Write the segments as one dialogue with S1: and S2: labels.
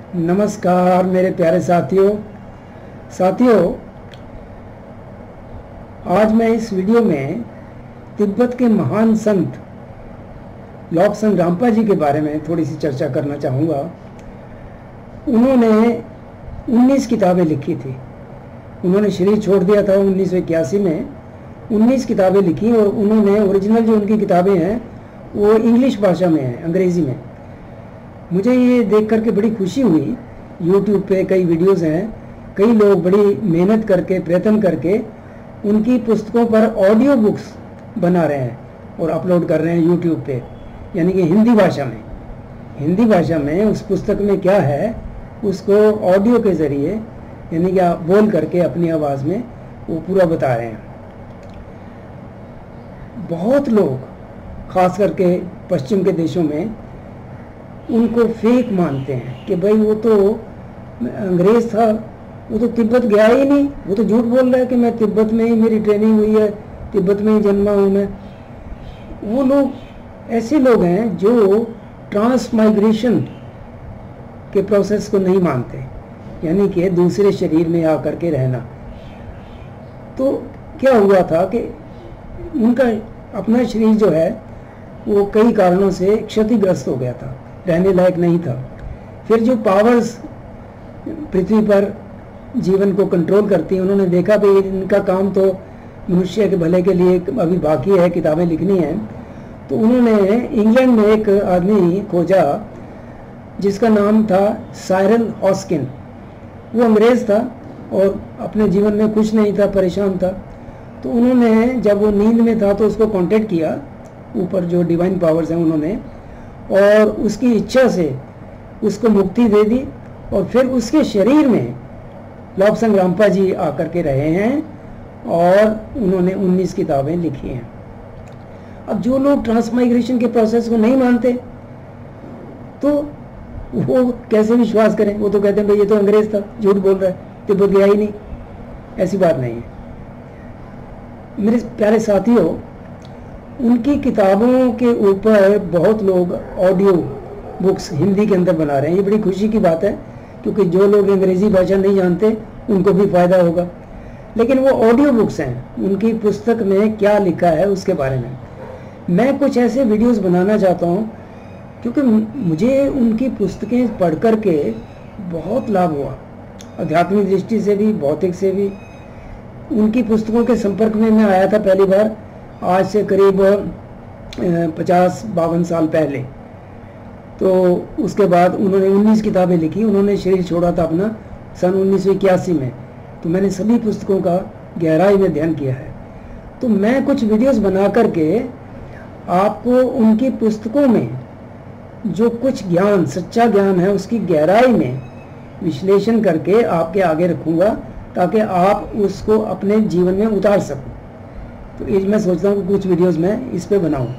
S1: नमस्कार मेरे प्यारे साथियों, आज मैं इस वीडियो में तिब्बत के महान संत लॉब्संग राम्पा जी के बारे में थोड़ी सी चर्चा करना चाहूँगा। उन्होंने 19 किताबें लिखी थी। उन्होंने शरीर छोड़ दिया था 1981 में। 19 किताबें लिखी और उन्होंने ओरिजिनल जो उनकी किताबें हैं वो इंग्लिश भाषा में हैं, अंग्रेज़ी में। मुझे ये देख करके बड़ी खुशी हुई। YouTube पे कई वीडियोस हैं, कई लोग बड़ी मेहनत करके प्रयत्न करके उनकी पुस्तकों पर ऑडियो बुक्स बना रहे हैं और अपलोड कर रहे हैं YouTube पे, यानी कि हिंदी भाषा में उस पुस्तक में क्या है उसको ऑडियो के ज़रिए यानी कि आप बोल करके अपनी आवाज़ में वो पूरा बता रहे हैं। बहुत लोग ख़ास करके पश्चिम के देशों में उनको फेक मानते हैं कि भाई वो तो अंग्रेज़ था, वो तो तिब्बत गया ही नहीं, वो तो झूठ बोल रहा है कि मैं तिब्बत में ही मेरी ट्रेनिंग हुई है, तिब्बत में ही जन्मा हूँ मैं। वो लोग ऐसे लोग हैं जो ट्रांस माइग्रेशन के प्रोसेस को नहीं मानते, यानी कि दूसरे शरीर में आकर के रहना। तो क्या हुआ था कि उनका अपना शरीर जो है वो कई कारणों से क्षतिग्रस्त हो गया था, रहने लायक नहीं था। फिर जो पावर्स पृथ्वी पर जीवन को कंट्रोल करती हैं, उन्होंने देखा भाई इनका काम तो मनुष्य के भले के लिए अभी बाकी है, किताबें लिखनी हैं। तो उन्होंने इंग्लैंड में एक आदमी खोजा जिसका नाम था साइरल हॉस्किन। वो अंग्रेज़ था और अपने जीवन में खुश नहीं था, परेशान था। तो उन्होंने जब वो नींद में था तो उसको कांटेक्ट किया, ऊपर जो डिवाइन पावर्स हैं उन्होंने, और उसकी इच्छा से उसको मुक्ति दे दी। और फिर उसके शरीर में लॉब्संग राम्पा जी आकर के रहे हैं और उन्होंने 19 किताबें लिखी हैं। अब जो लोग ट्रांसमाइग्रेशन के प्रोसेस को नहीं मानते तो वो कैसे विश्वास करें? वो तो कहते हैं भाई ये तो अंग्रेज़ था, झूठ बोल रहा है, तिब्बत गया ही नहीं। ऐसी बात नहीं है मेरे प्यारे साथियों। उनकी किताबों के ऊपर बहुत लोग ऑडियो बुक्स हिंदी के अंदर बना रहे हैं। ये बड़ी खुशी की बात है क्योंकि जो लोग अंग्रेज़ी भाषा नहीं जानते उनको भी फ़ायदा होगा। लेकिन वो ऑडियो बुक्स हैं, उनकी पुस्तक में क्या लिखा है उसके बारे में मैं कुछ ऐसे वीडियोस बनाना चाहता हूँ, क्योंकि मुझे उनकी पुस्तकें पढ़ कर के बहुत लाभ हुआ, आध्यात्मिक दृष्टि से भी, भौतिक से भी। उनकी पुस्तकों के संपर्क में मैं आया था पहली बार आज से करीब 50-52 साल पहले। तो उसके बाद उन्होंने 19 किताबें लिखी। उन्होंने शरीर छोड़ा था अपना सन 1981 में। तो मैंने सभी पुस्तकों का गहराई में अध्ययन किया है। तो मैं कुछ वीडियोस बना करके आपको उनकी पुस्तकों में जो कुछ ज्ञान, सच्चा ज्ञान है, उसकी गहराई में विश्लेषण करके आपके आगे रखूँगा ताकि आप उसको अपने जीवन में उतार सको। तो ये मैं सोचता हूँ कि कुछ वीडियोस मैं इस पे बनाऊँ।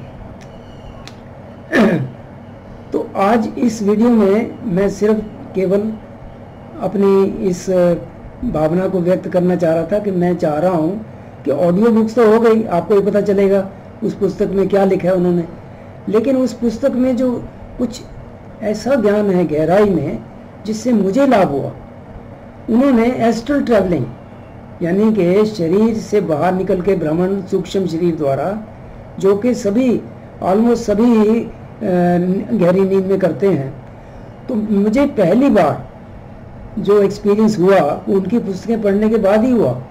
S1: तो आज इस वीडियो में मैं सिर्फ केवल अपनी इस भावना को व्यक्त करना चाह रहा था कि मैं चाह रहा हूँ कि ऑडियो बुक्स तो हो गई, आपको ही पता चलेगा उस पुस्तक में क्या लिखा है उन्होंने, लेकिन उस पुस्तक में जो कुछ ऐसा ज्ञान है गहराई में जिससे मुझे लाभ हुआ। उन्होंने एस्ट्रल ट्रैवलिंग यानी कि शरीर से बाहर निकल के भ्रमण सूक्ष्म शरीर द्वारा, जो कि सभी ऑलमोस्ट सभी गहरी नींद में करते हैं। तो मुझे पहली बार जो एक्सपीरियंस हुआ उनकी पुस्तकें पढ़ने के बाद ही हुआ।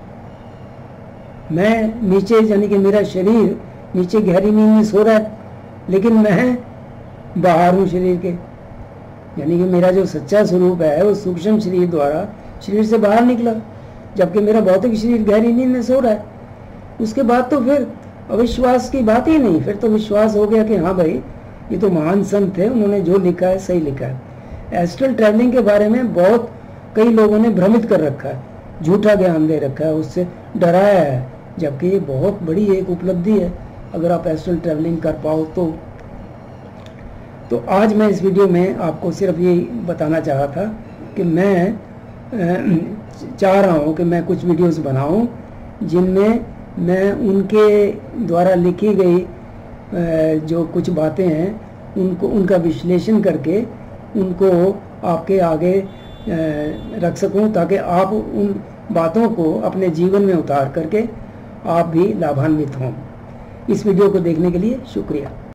S1: मैं नीचे यानी कि मेरा शरीर नीचे गहरी नींद में सो रहा है, लेकिन मैं बाहर हूँ शरीर के, यानी कि मेरा जो सच्चा स्वरूप है वो सूक्ष्म शरीर द्वारा शरीर से बाहर निकला, जबकि मेरा भौतिक शरीर गहरी नींद में सो रहा है। उसके बाद तो फिर अविश्वास की बात ही नहीं, फिर तो विश्वास हो गया कि हाँ भाई ये तो महान संत थे, उन्होंने जो लिखा है सही लिखा है। एस्ट्रल ट्रैवलिंग के बारे में बहुत कई लोगों ने भ्रमित कर रखा है, झूठा ज्ञान दे रखा है, उससे डराया है, जबकि ये बहुत बड़ी एक उपलब्धि है अगर आप एस्ट्रल ट्रैवलिंग कर पाओ तो आज मैं इस वीडियो में आपको सिर्फ ये बताना चाहा था कि मैं चाह रहा हूँ कि मैं कुछ वीडियोस बनाऊँ जिनमें मैं उनके द्वारा लिखी गई जो कुछ बातें हैं उनको उनका विश्लेषण करके उनको आपके आगे रख सकूं, ताकि आप उन बातों को अपने जीवन में उतार करके आप भी लाभान्वित हों। इस वीडियो को देखने के लिए शुक्रिया।